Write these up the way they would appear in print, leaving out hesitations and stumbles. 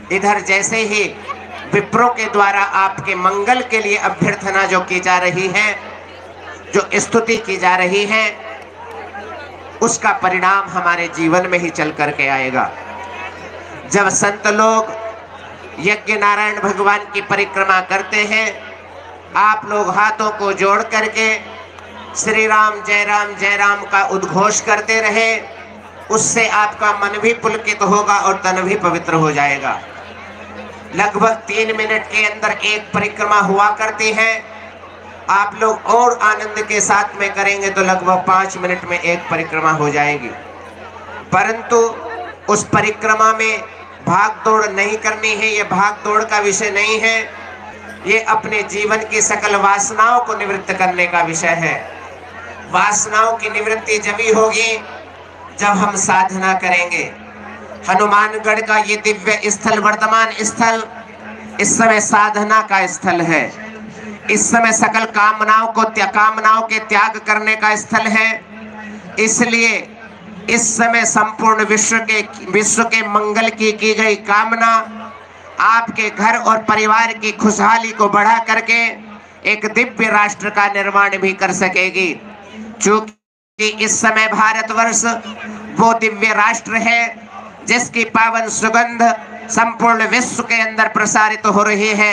इधर जैसे ही विप्रों के द्वारा आपके मंगल के लिए अभ्यर्थना जो की जा रही है, जो स्तुति की जा रही है, उसका परिणाम हमारे जीवन में ही चल करके आएगा। जब संत लोग यज्ञ नारायण भगवान की परिक्रमा करते हैं, आप लोग हाथों को जोड़ करके श्री राम जय राम का उद्घोष करते रहे, उससे आपका मन भी पुलकित होगा और तन भी पवित्र हो जाएगा। लगभग 3 मिनट के अंदर एक परिक्रमा हुआ करती है। आप लोग और आनंद के साथ में करेंगे तो लगभग 5 मिनट में एक परिक्रमा हो जाएगी। परंतु उस परिक्रमा में भाग दौड़ नहीं करनी है। ये भाग दौड़ का विषय नहीं है, ये अपने जीवन की सकल वासनाओं को निवृत्त करने का विषय है। वासनाओं की निवृत्ति जब ही होगी जब हम साधना करेंगे। हनुमानगढ़ का ये दिव्य स्थल, वर्तमान स्थल, इस समय साधना का स्थल है। इस समय सकल कामनाओं के त्याग करने का स्थल है। इसलिए इस समय संपूर्ण विश्व के मंगल की गई कामना आपके घर और परिवार की खुशहाली को बढ़ा करके एक दिव्य राष्ट्र का निर्माण भी कर सकेगी। चूंकि इस समय भारतवर्ष वो दिव्य राष्ट्र है जिसकी पावन सुगंध संपूर्ण विश्व के अंदर प्रसारित हो रही है।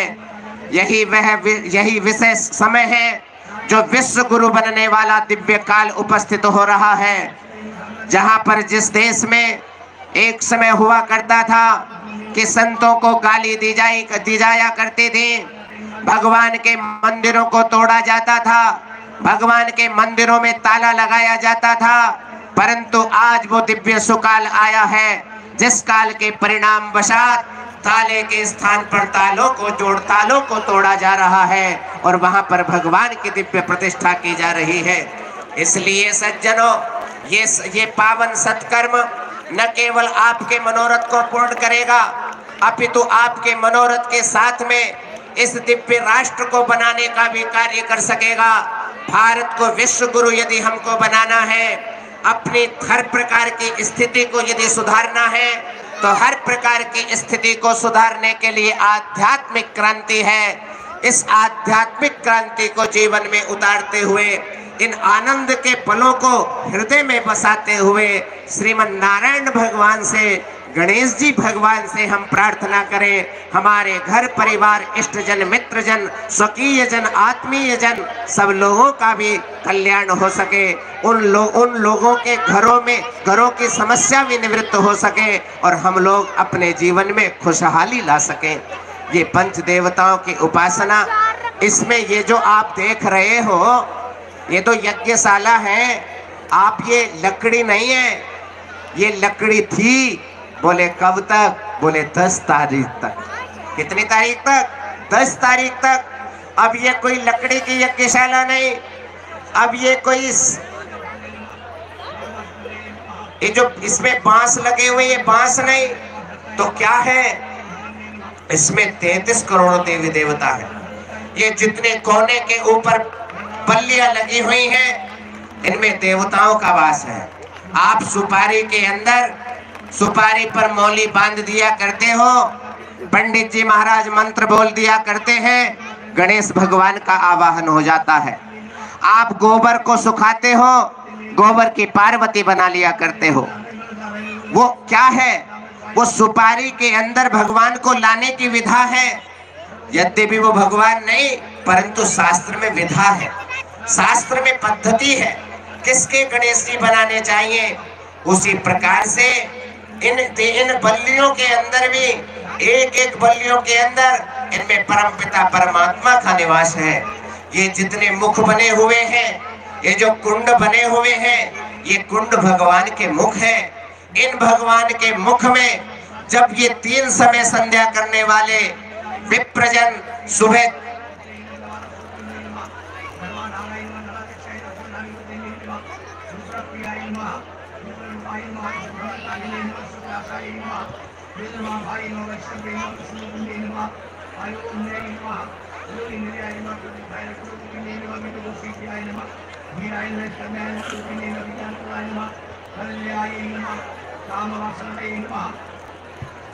यही विशेष समय है जो विश्व गुरु बनने वाला दिव्य काल उपस्थित हो रहा है। जहां पर जिस देश में एक समय हुआ करता था कि संतों को गाली दी जाया करती थी, भगवान के मंदिरों को तोड़ा जाता था, भगवान के मंदिरों में ताला लगाया जाता था, परंतु आज वो दिव्य सुकाल आया है जिस काल के परिणाम वशात ताले के स्थान पर तालों को तोड़ा जा रहा है और वहां पर भगवान की दिव्य प्रतिष्ठा की जा रही है। इसलिए सज्जनों, ये पावन सत्कर्म न केवल आपके मनोरथ को पूर्ण करेगा, अपितु आपके मनोरथ के साथ में इस दिव्य राष्ट्र को बनाने का भी कार्य कर सकेगा। भारत को विश्व गुरु यदि हमको बनाना है, अपनी हर प्रकार की स्थिति को यदि सुधारना है, तो हर प्रकार की स्थिति को सुधारने के लिए आध्यात्मिक क्रांति है। इस आध्यात्मिक क्रांति को जीवन में उतारते हुए, इन आनंद के पलों को हृदय में बसाते हुए श्रीमन नारायण भगवान से, गणेश जी भगवान से हम प्रार्थना करें, हमारे घर परिवार, इष्टजन, मित्रजन, स्वकीय जन, आत्मीय जन, सब लोगों का भी कल्याण हो सके। उन लोगों के घरों की समस्या भी निवृत्त हो सके और हम लोग अपने जीवन में खुशहाली ला सकें। ये पंच देवताओं की उपासना, इसमें ये जो आप देख रहे हो, ये तो यज्ञशाला है। आप ये लकड़ी नहीं है, ये लकड़ी थी। बोले कब तक? बोले 10 तारीख तक। कितनी तारीख तक? 10 तारीख तक। अब ये कोई लकड़ी की यज्ञशाला नहीं, अब ये कोई ये जो इसमें बांस लगे हुए, ये बांस नहीं तो क्या है? इसमें 33 करोड़ देवी देवता है। ये जितने कोने के ऊपर बल्लियां लगी हुई हैं, इनमें देवताओं का वास है। आप सुपारी के अंदर, सुपारी पर मौली बांध दिया करते हो, पंडित जी महाराज मंत्र बोल दिया करते हैं, गणेश भगवान का आवाहन हो जाता है। आप गोबर को सुखाते हो, गोबर की पार्वती बना लिया करते हो। वो क्या है? वो सुपारी के अंदर भगवान को लाने की विधा है। यद्यपि वो भगवान नहीं, परंतु शास्त्र में विधा है, शास्त्र में पद्धति है, किसके गणेश जी बनाने चाहिए। उसी प्रकार से इन बल्लियों के अंदर भी, एक बल्लियों के अंदर इनमें परमपिता परमात्मा का निवास है। ये जितने मुख बने हुए हैं, ये जो कुंड बने हुए हैं, ये कुंड भगवान के मुख हैं। इन भगवान के मुख में जब ये 3 समय संध्या करने वाले विप्रजन सुबह कामवासनाय नमः।